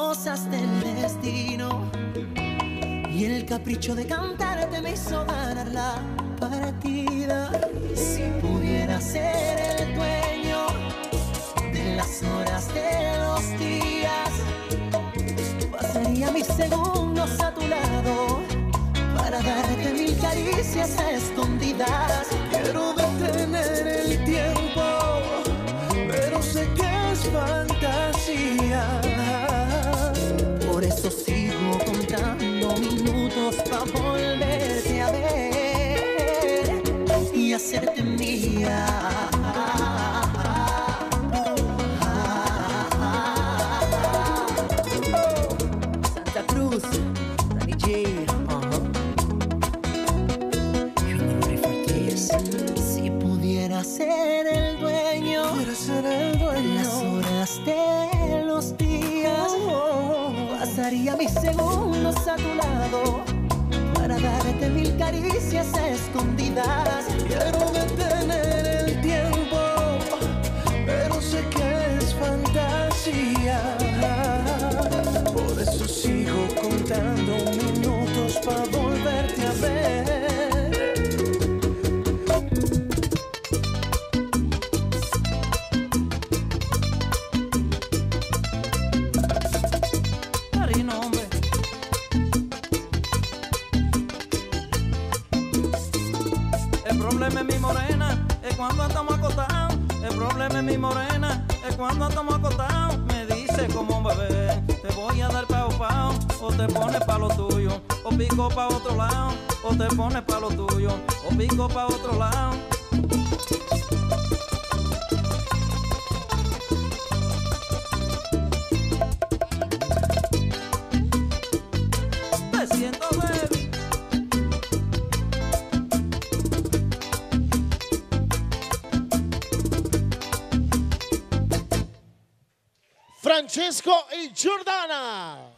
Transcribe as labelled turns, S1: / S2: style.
S1: cosas del destino y el capricho de cantarte me hizo ganar la partida. Si pudiera ser el dueño de las horas de los días, pasaría mis segundos a tu lado para darte mil caricias a escondidas. Quiero detener el tiempo, pero sé que es fantasía. Por eso sigo contando minutos para volverte a ver y hacerte mía. Santa Cruz, Danny J. Si pudiera ser el dueño, las horas de los días, pasaría mis segundos a tu lado para darte mil caricias a escondidas. Quiero detener el tiempo, pero sé que es fantasía. Por eso sigo contando minutos para volverte a ver.
S2: El problema es mi morena, es cuando estamos acostados. El problema es mi morena, es cuando estamos acostados. Me dice como un bebé, te voy a dar pao pao, o te pones pa' lo tuyo, o pico pa' otro lado, o te pones pa' lo tuyo, o pico pa' otro lado. Me siento débil.
S3: Francesco y Jordana.